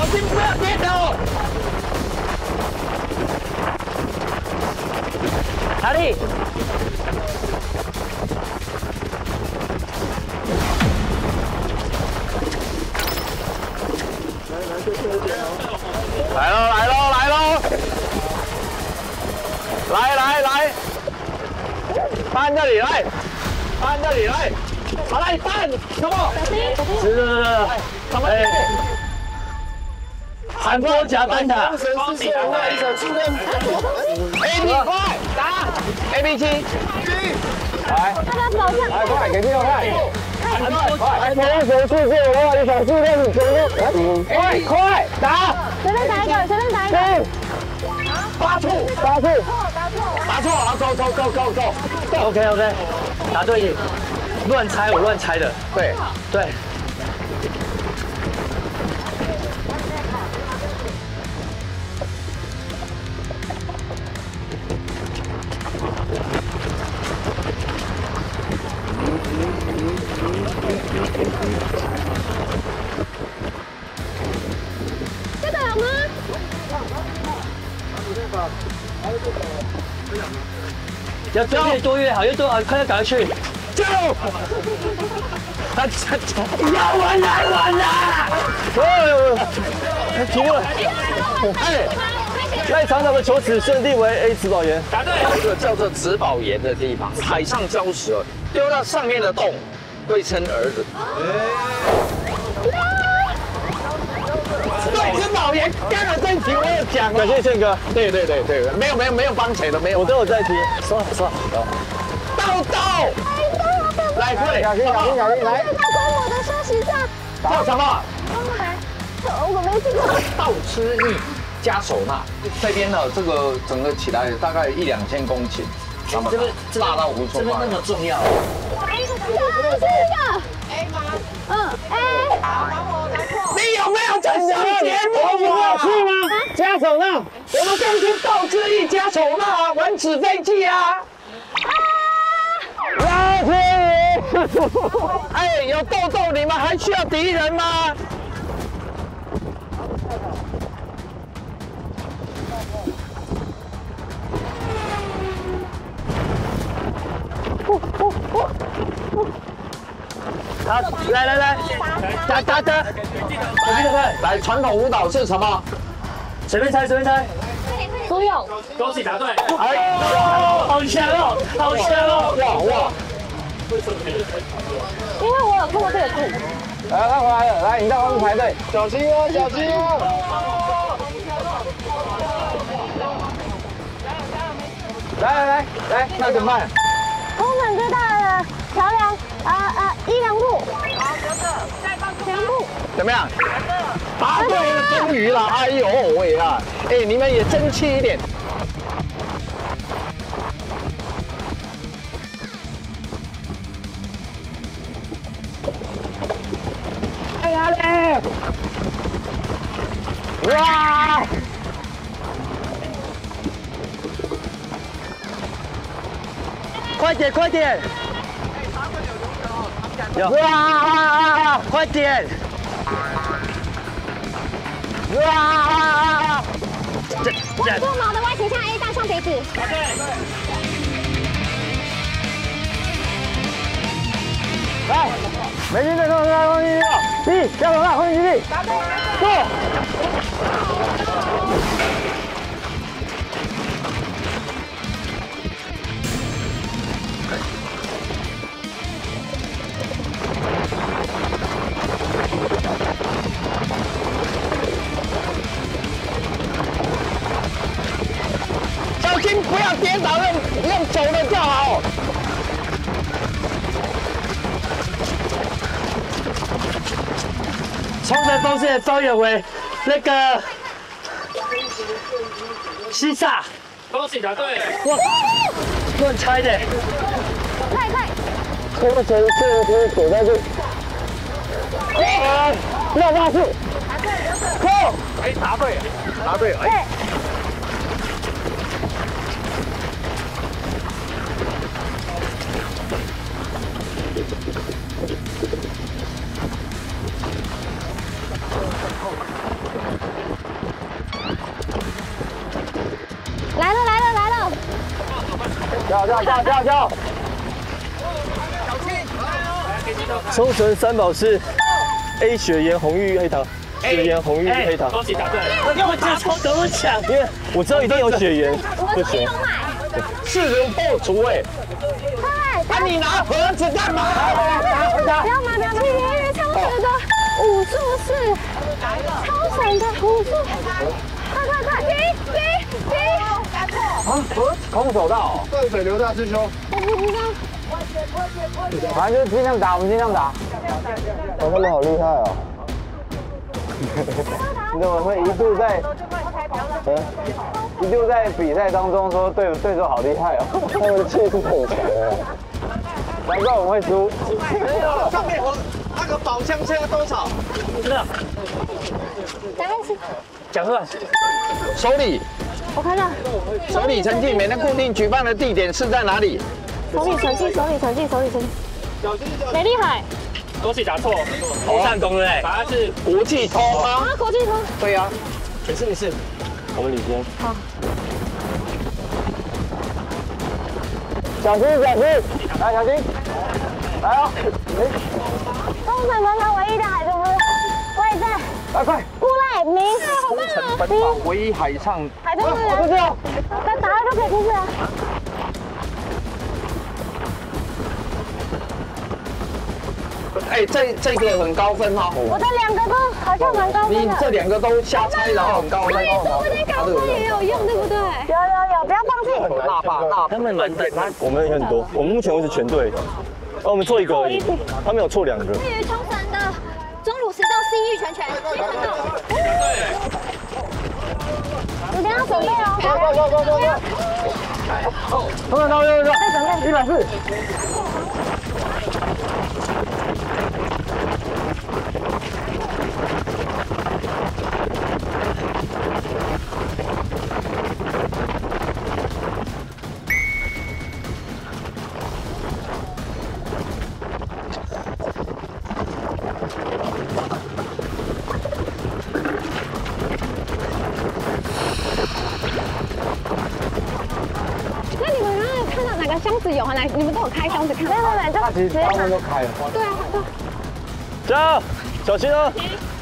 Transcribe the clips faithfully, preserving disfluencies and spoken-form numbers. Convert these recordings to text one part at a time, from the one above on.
心不要跌倒。哪里？来喽来喽来喽！来来来，搬这里来，搬这里来，好来搬，什么？是是是，他们韩国夹蛋挞 ，A B 快打 A B 七，来，来快给电话快。 快！同学世界的话，你想数量你全部，快快打！ 随便打一个，随便打一个。 八处，八处，打错，好，走走走走走。OK OK， 答对，乱猜我乱猜的，对对。 这个有吗？ 要多越多越好，越多好，快点赶快去！救！他他要完来完了！哦，停了！哎，赖厂长的求子顺利为 A 植保员。答对。一个叫做植保岩的地方，海上礁石丢到上面的洞，对称儿子。对，植保岩，刚才这一题我有讲。感谢宪哥。对对对对，没有没有没有帮谁的，没有，我都有在听。说说，豆豆，来快，小心小心小心，来。 到跟我的休息站。 叫什么？ 我没听过。 倒吃蜜加唢呐，这边呢，这个整个起来大概一两千公顷，这么大到无处话。这边那么重要。 这个。A 吗？嗯 ，A。 你有没有在上节目？我有去吗？加唢呐，我们刚听倒吃蜜加唢呐，玩纸飞机啊。老天爷！哎，有豆豆，你们还需要敌人吗？好，来来来，打打打！来来，传统舞蹈是什么？随便猜，随便猜。 苏勇。 恭喜答对！ 哎呦，好强哦，好强哦！哇哇！ 因为我有看过这个剧。 来，他回来了，来，你在后面排队，小心哦，小心哦！来来来来，那怎么办？ 工程最大的桥梁，啊啊，一两步。 好，哥哥，再放全部。 怎么样？答对了，终于了！哎呦喂啊！哎，你们也争气一点。哎呀嘞！哇！快点，快点！哇！快点！哇！这外多毛的 Y 斜向 A 大象鼻子。 来，美军队上上空军地，一，加手上空军基地，过。小心不要跌倒，用用走的就好。冲绳风线方远为那个西萨， 恭喜答对！ 哇，乱猜的。 快快！ 冲绳这边躲在这。啊，六八四。扣。哎，答对，答对，哎。 跳跳跳跳跳！ 冲绳三宝是 A 雪岩红玉黑糖，雪岩红玉黑糖。 恭喜答对。 要不这超跟我抢，因为我知道一定有雪岩。 我昨天有买。 是人破除哎！ 对。 啊，你拿盒子干嘛？ 不要买，不要买！因为超神的武术是超神的武术，快快快！停停停！ 啊，空手道， 断水流大师兄。 我不知道。 反正就尽量打，我们尽量打。 哦，他们好厉害哦！ 你怎么会一度在，嗯，一度在比赛当中说对对手好厉害哦？ 他们的气势很强哎。 难怪我们会输。 上面我那个宝箱现在多少？ 不知道， 大概是， 讲出来。 手里我看到手里成绩每年固定举办的地点是在哪里？ 手里成绩，手里成绩，手里成绩。美丽海恭喜答错，红上攻对不对？答案是国际通吗？ 啊，国际通。 对呀。 没事没事。 我们领先。 好。 小心小心，来小心，来哦！ 东城本岛唯一的海中部位在来快！ 布赖明，好棒啊！ 本岛唯一海上海中部我不知道。 那打了就可以出去了。 哎，这这个很高分哦。 我的两个都好像蛮高分的。 你这两个都瞎猜，然后很高分。 对，说不定高分也有用，对不对？有有有，不要放弃。 大把大， 他们蛮的，我们很多，我们目前为止全对。哦，我们错一个而已，他们有错两个。 对于冲绳的钟乳石到性欲全全，接着到。你等下准备哦。 走走走走走走。冲绳到右右， 再准备一百四。 那你们刚刚有看到哪个箱子有啊？哪你们都有开箱子看？没有没有，就他其实他们都开了。 对啊，对。 加油，小心哦！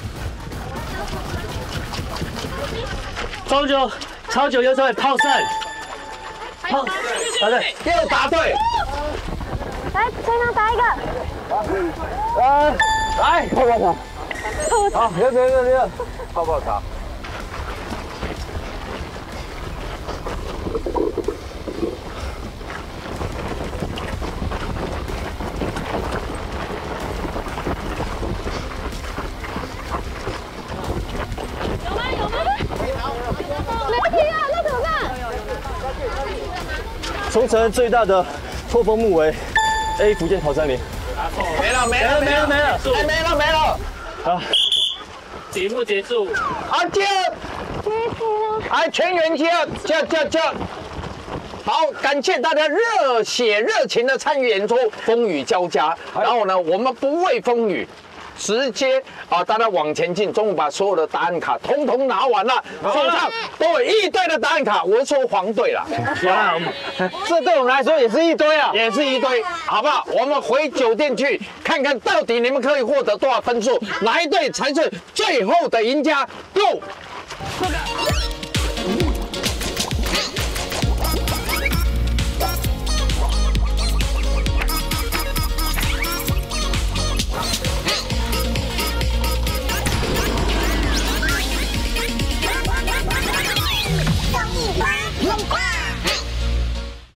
超九，超九右手炮胜。好，答对， 又答对。 来，谁能打一个？ 呃，来泡泡茶。好，留留留留，泡泡茶。 有吗有吗？没题啊，那怎么办？ 冲绳最大的破风木为 A 福建桃山林。 没了没了没了没了，哎没了没了。 啊， 节目结束。 啊接， 没题了。 哎全员接接接接。好，感谢大家热血热情的参与演出，风雨交加。然后呢，我们不畏风雨。直接啊，大家往前进。中午把所有的答案卡通通拿完了，手上都有一堆的答案卡。我是说黄队了，这对我们来说也是一堆啊，也是一堆，好不好？我们回酒店去看看到底你们可以获得多少分数，哪一队才是最后的赢家 ？Go！